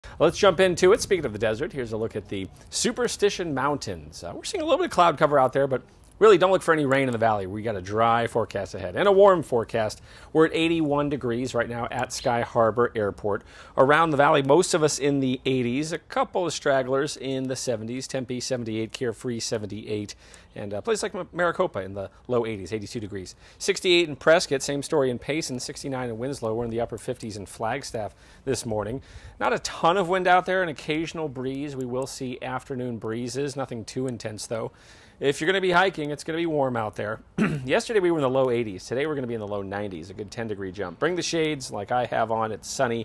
Let's jump into it. Speaking of the desert, here's a look at the Superstition Mountains. We're seeing a little bit of cloud cover out there, but really don't look for any rain in the valley. We got a dry forecast ahead and a warm forecast. We're at 81 degrees right now at Sky Harbor Airport. Around the valley, most of us in the 80s, a couple of stragglers in the 70s, Tempe 78, Carefree 78, and a place like Maricopa in the low 80s, 82 degrees. 68 in Prescott, same story in Payson, 69 in Winslow. We're in the upper 50s in Flagstaff this morning. Not a ton of wind out there, an occasional breeze. We will see afternoon breezes, nothing too intense though. If you're going to be hiking, it's going to be warm out there. Yesterday we were in the low 80s. Today we're going to be in the low 90s, a good 10-degree jump. Bring the shades like I have on. It's sunny,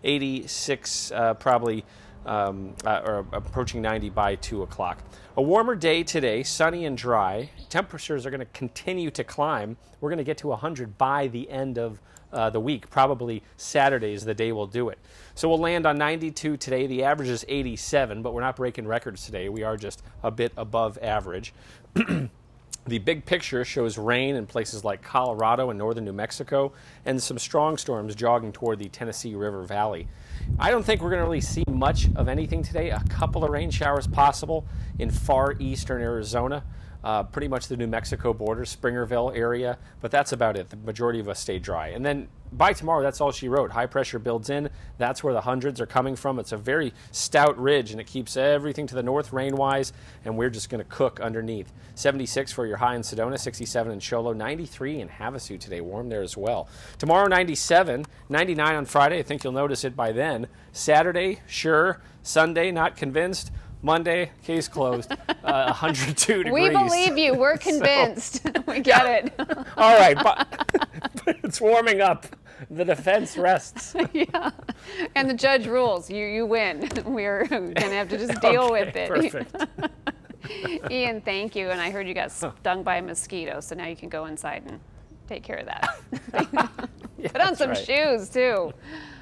86 probably, or approaching 90 by 2 o'clock. A warmer day today, sunny and dry. Temperatures are going to continue to climb. We're going to get to 100 by the end of the week. Probably Saturday is the day we'll do it. So we'll land on 92 today. The average is 87, but we're not breaking records today. We are just a bit above average. The big picture shows rain in places like Colorado and northern New Mexico and some strong storms jogging toward the Tennessee River Valley. I don't think we're going to really see much of anything today. A couple of rain showers possible in far eastern Arizona. Pretty much the New Mexico border, Springerville area, but that's about it. The majority of us stay dry. And then by tomorrow, that's all she wrote. High pressure builds in. That's where the hundreds are coming from. It's a very stout ridge, and it keeps everything to the north rain-wise, and we're just going to cook underneath. 76 for your high in Sedona, 67 in Show Low, 93 in Havasu today. Warm there as well. Tomorrow, 97, 99 on Friday. I think you'll notice it by then. Saturday, sure. Sunday, not convinced. Monday, case closed, 102 degrees. We believe you. We're convinced. So, we get it. All right, but it's warming up. The defense rests. Yeah, and the judge rules. You win. We're going to have to just deal with it. Perfect. Ian, thank you. And I heard you got stung by a mosquito, so now you can go inside and take care of that. Yeah, Put on some right. shoes, too.